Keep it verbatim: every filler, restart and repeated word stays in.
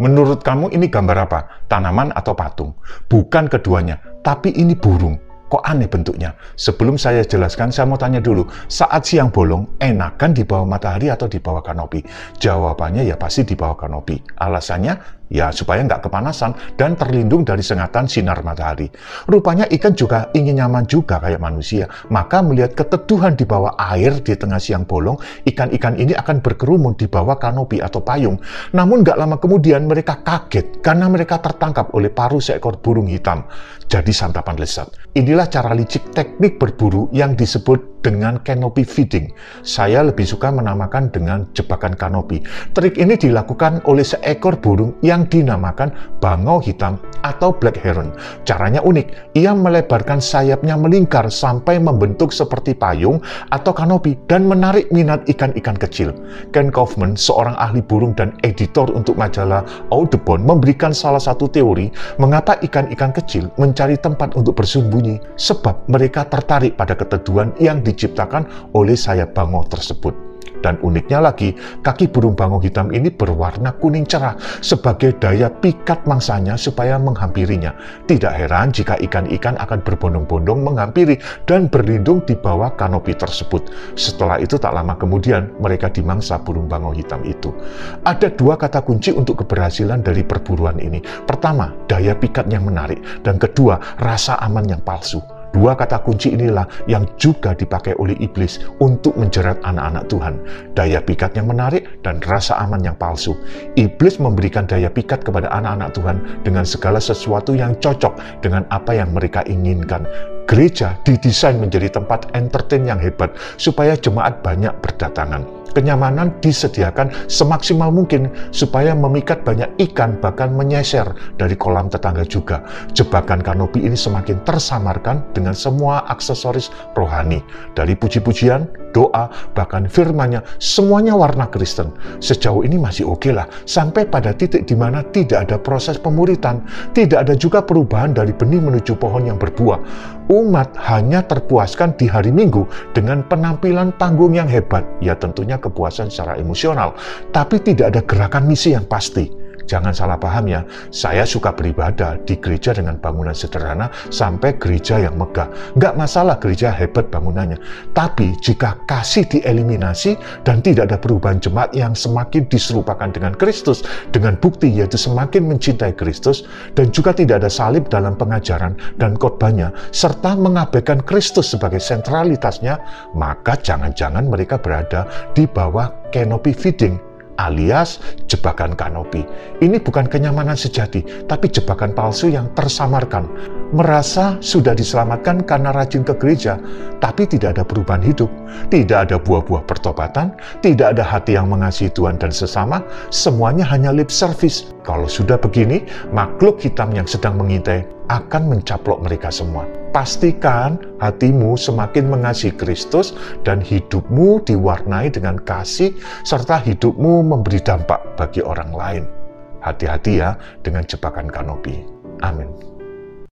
Menurut kamu ini gambar apa? Tanaman atau patung? Bukan keduanya, tapi ini burung. Kok aneh bentuknya? Sebelum saya jelaskan, saya mau tanya dulu, saat siang bolong, enakan di bawah matahari atau di bawah kanopi? Jawabannya ya pasti di bawah kanopi. Alasannya, ya supaya nggak kepanasan dan terlindung dari sengatan sinar matahari. Rupanya ikan juga ingin nyaman juga kayak manusia. Maka melihat keteduhan di bawah air di tengah siang bolong, ikan-ikan ini akan berkerumun di bawah kanopi atau payung. Namun nggak lama kemudian mereka kaget karena mereka tertangkap oleh paruh seekor burung hitam. Jadi santapan lezat. Inilah cara licik teknik berburu yang disebut dengan canopy feeding. Saya lebih suka menamakan dengan jebakan kanopi. Trik ini dilakukan oleh seekor burung yang dinamakan bangau hitam atau black heron. Caranya unik. Ia melebarkan sayapnya melingkar sampai membentuk seperti payung atau kanopi dan menarik minat ikan-ikan kecil. Ken Kaufman, seorang ahli burung dan editor untuk majalah Audubon, memberikan salah satu teori mengapa ikan-ikan kecil mencari tempat untuk bersembunyi, sebab mereka tertarik pada keteduhan yang diciptakan oleh sayap bangau tersebut. Dan uniknya lagi, kaki burung bangau hitam ini berwarna kuning cerah sebagai daya pikat mangsanya supaya menghampirinya. Tidak heran jika ikan-ikan akan berbondong-bondong menghampiri dan berlindung di bawah kanopi tersebut. Setelah itu tak lama kemudian mereka dimangsa burung bangau hitam itu. Ada dua kata kunci untuk keberhasilan dari perburuan ini. Pertama, daya pikat yang menarik, dan kedua, rasa aman yang palsu. Dua kata kunci inilah yang juga dipakai oleh iblis untuk menjerat anak-anak Tuhan. Daya pikat yang menarik dan rasa aman yang palsu. Iblis memberikan daya pikat kepada anak-anak Tuhan dengan segala sesuatu yang cocok dengan apa yang mereka inginkan. Gereja didesain menjadi tempat entertain yang hebat supaya jemaat banyak berdatangan. Kenyamanan disediakan semaksimal mungkin supaya memikat banyak ikan, bahkan menyeser dari kolam tetangga juga. Jebakan kanopi ini semakin tersamarkan dengan semua aksesoris rohani. Dari puji-pujian, doa, bahkan firman-Nya, semuanya warna Kristen. Sejauh ini masih oke lah, sampai pada titik di mana tidak ada proses pemuritan, tidak ada juga perubahan dari benih menuju pohon yang berbuah. Umat hanya terpuaskan di hari Minggu dengan penampilan panggung yang hebat, ya tentunya kepuasan secara emosional, tapi tidak ada gerakan misi yang pasti. Jangan salah paham ya, saya suka beribadah di gereja dengan bangunan sederhana sampai gereja yang megah. Nggak masalah gereja hebat bangunannya. Tapi jika kasih dieliminasi dan tidak ada perubahan jemaat yang semakin diserupakan dengan Kristus, dengan bukti yaitu semakin mencintai Kristus, dan juga tidak ada salib dalam pengajaran dan khotbahnya, serta mengabaikan Kristus sebagai sentralitasnya, maka jangan-jangan mereka berada di bawah canopy feeding, alias jebakan kanopi. Ini bukan kenyamanan sejati, tapi jebakan palsu yang tersamarkan. Merasa sudah diselamatkan karena rajin ke gereja, tapi tidak ada perubahan hidup, tidak ada buah-buah pertobatan, tidak ada hati yang mengasihi Tuhan dan sesama, semuanya hanya lip service. Kalau sudah begini, makhluk hitam yang sedang mengintai akan mencaplok mereka semua. Pastikan hatimu semakin mengasihi Kristus dan hidupmu diwarnai dengan kasih, serta hidupmu memberi dampak bagi orang lain. Hati-hati ya dengan jebakan kanopi. Amin.